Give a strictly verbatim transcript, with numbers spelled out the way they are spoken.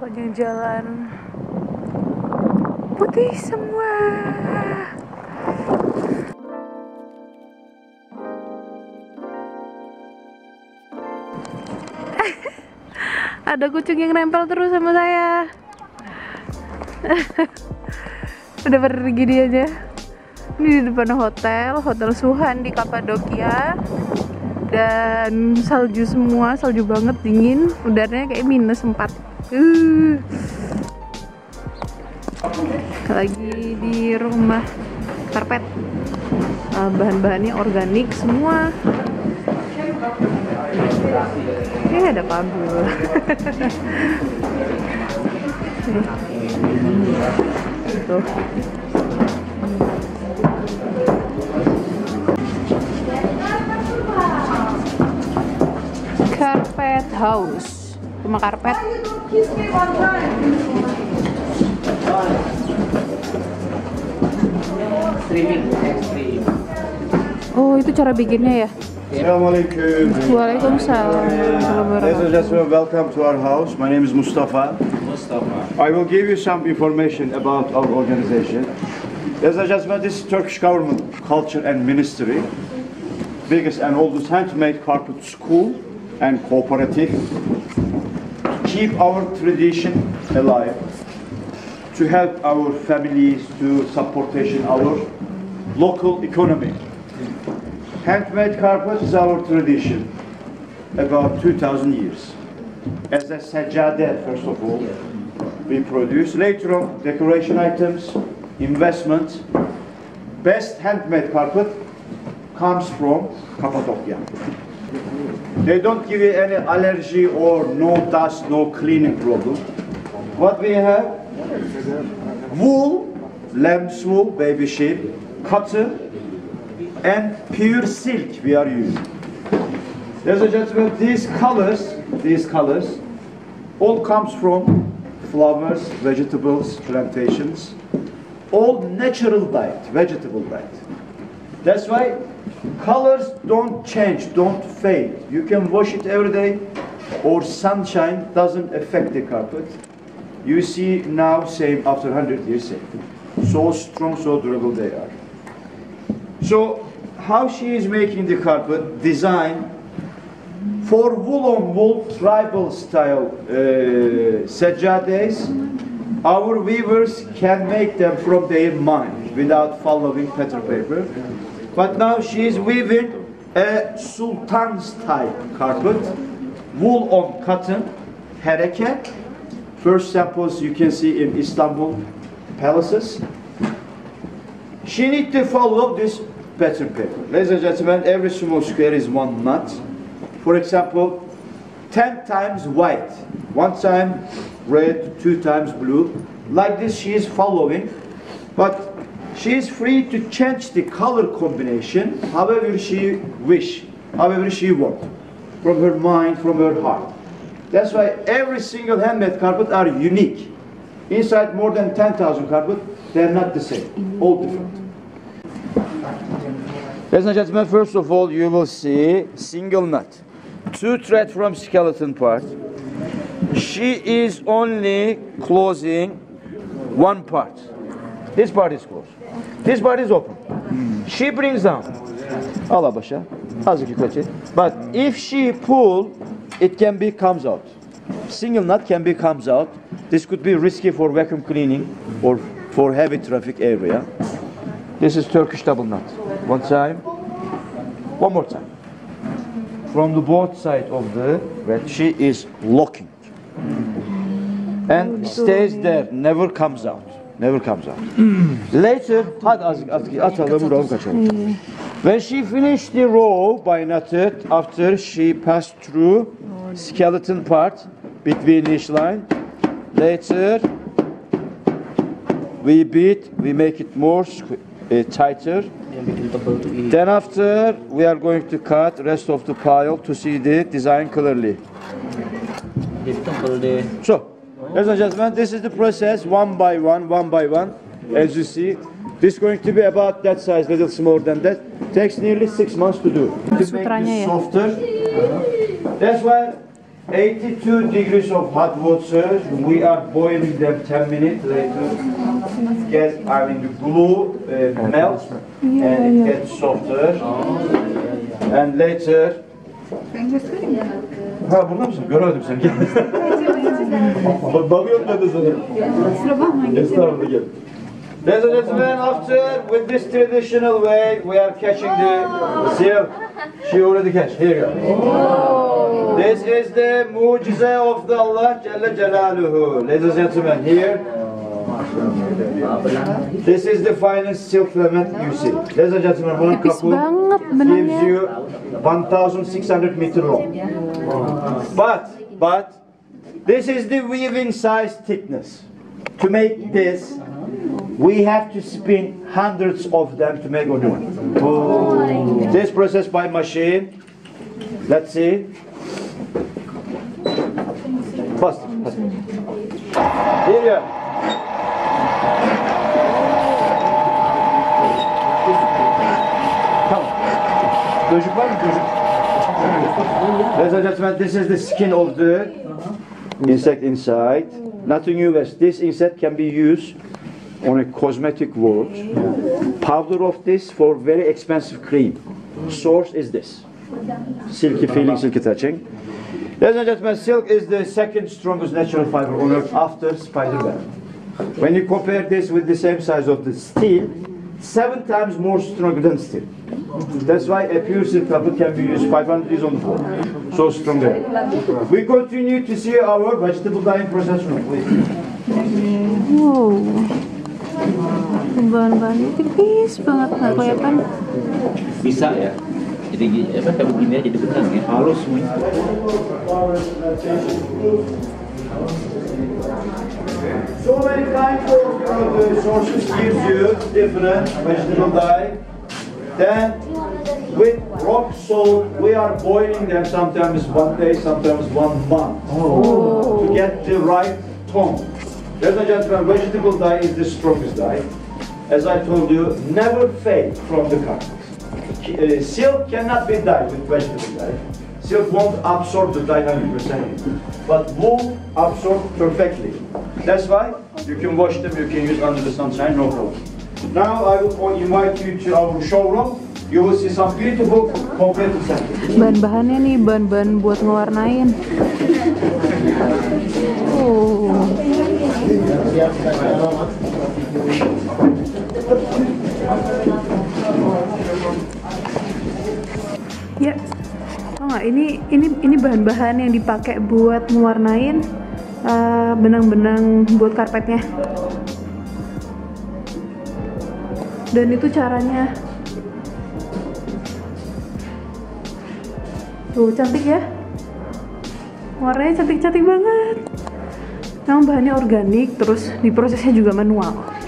sepanjang jalan putih semua. Ada kucing yang nempel terus sama saya. Udah pergi dia aja. Ini di depan hotel, Hotel Suhan di Cappadocia. Dan salju semua, salju banget, dingin. Udaranya kayak minus empat. Uh. Lagi di rumah karpet. Uh, bahan-bahannya organik semua. Ini ada Pablo. Tuh. Carpet house, rumah karpet. Oh, itu cara bikinnya ya? Assalamualaikum. Waalaikumsalam. Ladies and gentlemen, welcome to our house. My name is Mustafa. Mustafa. I will give you some information about our organization. Ladies and gentlemen, this is Turkish government, culture and ministry, biggest and oldest handmade carpet school and cooperative. Keep our tradition alive, to help our families to supportation our local economy. Handmade carpet is our tradition, about two thousand years. As a sajjade, first of all, we produce. Later on, decoration items, investment. Best handmade carpet comes from Cappadocia. They don't give you any allergy or no dust, no cleaning problem. What we have? Wool, lamb's wool, baby sheep, cotton, and pure silk we are using. Ladies and gentlemen, these colors, these colors, all comes from flowers, vegetables, plantations, all natural diet, vegetable diet. That's why colors don't change, don't fade. You can wash it every day, or sunshine doesn't affect the carpet. You see now, same after one hundred years, same. So strong, so durable they are. So, how she is making the carpet design for wool on wool tribal style uh, sajjades. Our weavers can make them from their mind without following pattern paper. But now she is weaving a sultan's type carpet, wool on cotton, hareket. First samples you can see in Istanbul palaces. She need to follow this pattern paper. Ladies and gentlemen, every small square is one knot. For example, ten times white, one time red, two times blue. Like this she is following, but she is free to change the color combination however she wish, however she want, from her mind, from her heart. That's why every single handmade carpet are unique. Inside more than ten thousand carpet, they're not the same, all different. Ladies and gentlemen, first of all, you will see single knot. Two thread from skeleton part. She is only closing one part. This part is closed. This part is open. She brings down. Ala başa. Azıcık yukarı. But if she pull, it can be comes out. Single knot can be comes out. This could be risky for vacuum cleaning or for heavy traffic area. This is Turkish double knot. One time. One more time. From the both side of the red, she is locking. And stays there, never comes out. Never comes out. Later, when she finished the row by knotted, after she passed through skeleton part between each line, later we beat, we make it more uh, tighter. Then after we are going to cut rest of the pile to see the design clearly. So, ladies and gentlemen, this is the process one by one, one by one. As you see, this is going to be about that size, little smaller than that. Takes nearly six months to do. To make it softer. That's why eighty-two degrees of hot water. We are boiling them ten minutes later. Get, I mean, the glue uh, melts and it gets softer. And later. Ha burada mısın? Göremedim seni. Bak bakıyorum ben de sana. Sıra bakmayın. Estağfurullah gel. Ladies and gentlemen, after with this traditional way, we are catching the seal. She already catch. Here you go. This is the mucize of the Allah Jalla Jalaluhu. Ladies and gentlemen, here. This is the finest silk filament you see. Ladies and gentlemen, one couple gives you one thousand six hundred meter long. But, but, this is the weaving size thickness. To make this, we have to spin hundreds of them to make only one. Oh. This process by machine. Let's see. Bust it, bust it. Here you are. Gözlük var mı? Gözlük. Ladies and gentlemen, this is the skin of the insect inside. Nothing U S. This insect can be used on a cosmetic world. Powder of this for very expensive cream. Source is this. Silky feeling, silky touching. Ladies and gentlemen, silk is the second strongest natural fiber on earth after spider web. When you compare this with the same size of the steel, seven times more stronger than steel. That's why a pure silk carpet can be used five hundred years on the floor. So strong there. We continue to see our vegetable dyeing process room, please. Wow. Bahan-bahannya tipis banget, nggak kelihatan. Bisa ya. Jadi apa kayak begini aja jadi benang ya. Halus semuanya. So many kinds of uh, sources gives you different vegetable dye. Then with rock salt, we are boiling them sometimes one day, sometimes one month. Oh. To get the right tone. Ladies and gentlemen, vegetable dye is the strongest dye. As I told you, never fade from the carpet. Uh, silk cannot be dyed with vegetable dye. Silk won't absorb the dye one hundred percent. But wool absorbs perfectly. That's why you can wash them, you can use under the sunshine, no problem. Now I will invite you to our showroom. You will see some beautiful complete samples. Bahan-bahannya nih, bahan-bahan buat ngewarnain. Oh. Ya, tau nggak? Ini ini ini bahan-bahan yang dipakai buat mewarnain uh, benang-benang buat karpetnya. Dan itu caranya. Tuh, cantik ya. Warnanya cantik-cantik banget. Memang bahannya organik, terus diprosesnya juga manual.